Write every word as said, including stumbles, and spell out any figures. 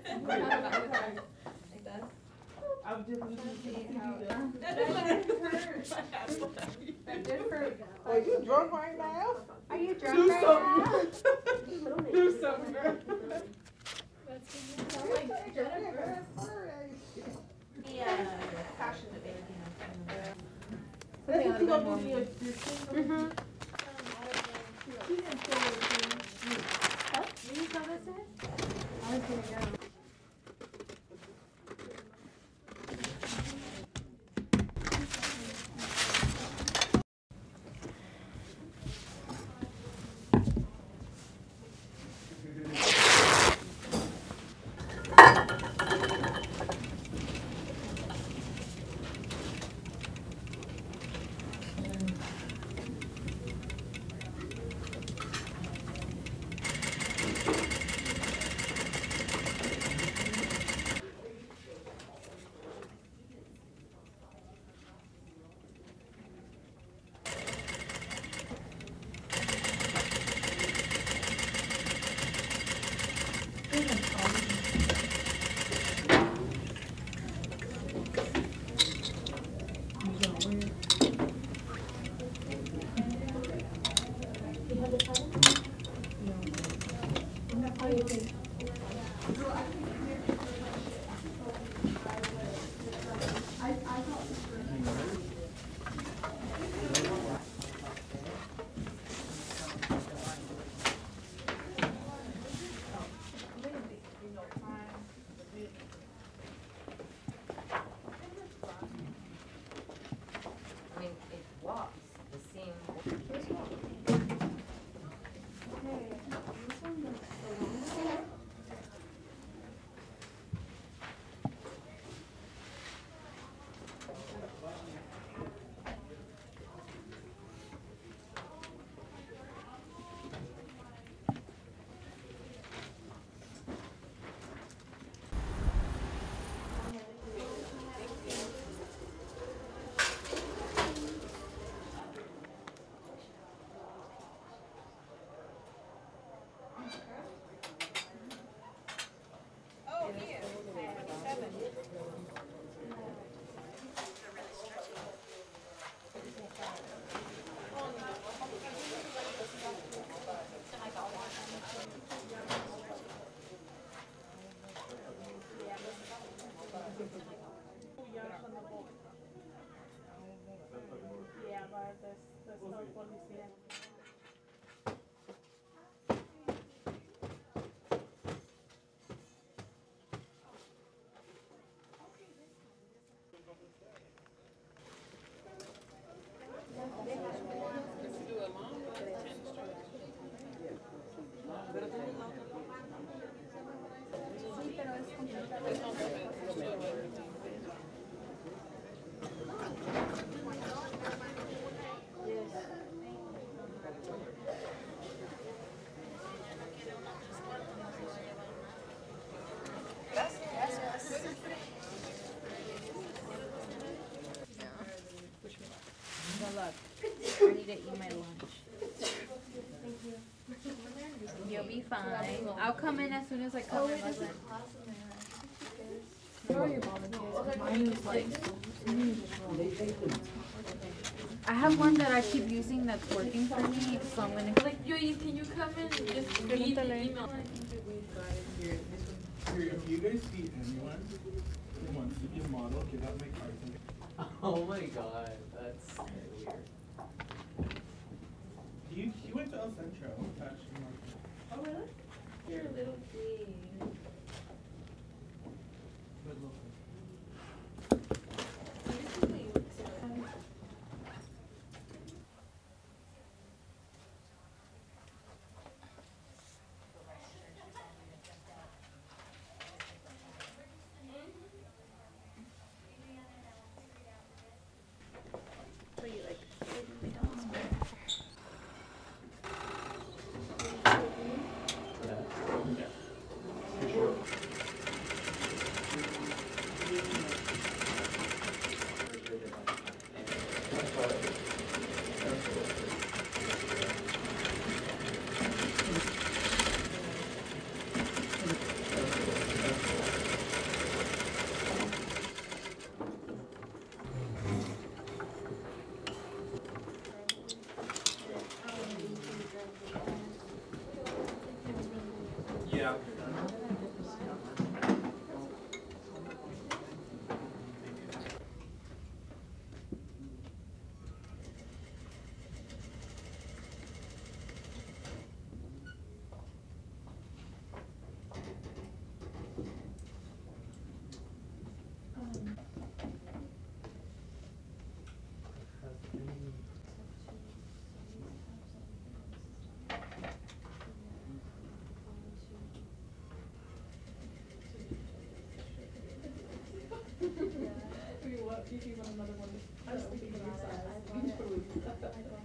that? I'm just listening to how you. that doesn't hurt. Are you drunk right now? Are you drunk Do right something. now? Do something, girl. That's like Jennifer. Yeah. Passionate baby. Let's see what movie is this. Mm-hmm. She didn't say anything. Huh? You saw this it? I was gonna go. I need to eat my lunch. You'll be fine. I'll come in as soon as I come in. I have one that I keep using that's working for me, so I'm gonna like, yo, can you come in and just read the email? If you guys see anyone who wants to be a model, give out my cards. Oh my god, that's weird. He, he went to El Centro. Fashion market. Oh, really? You're a little big. Good looking. Gigi want another one. I was thinking of your size. You can put it with-